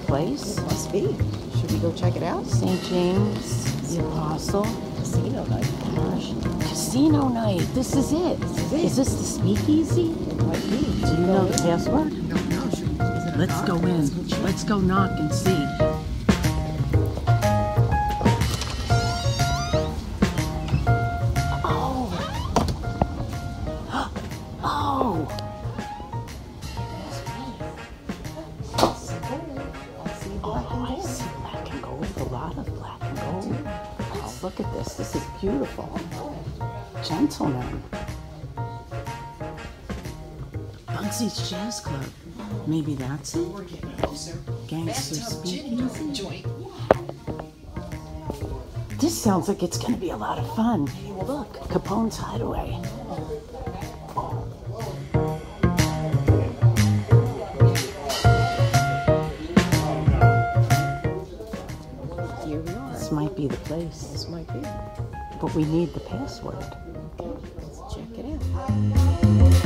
place? Must be. Should we go check it out? St. James, the Apostle. Casino night. Gosh. Casino night. This is it. Is this the Speakeasy? It might be. Do you know the password? No. Let's go in. Let's go knock and see. Look at this. This is beautiful. Gentlemen. Bungsy's Jazz Club. Maybe that's it? Gangster Speakeasy. This sounds like it's going to be a lot of fun. Look, Capone's Hideaway. Here we are. This might be the place. This might be. But we need the password. Okay, let's check it out.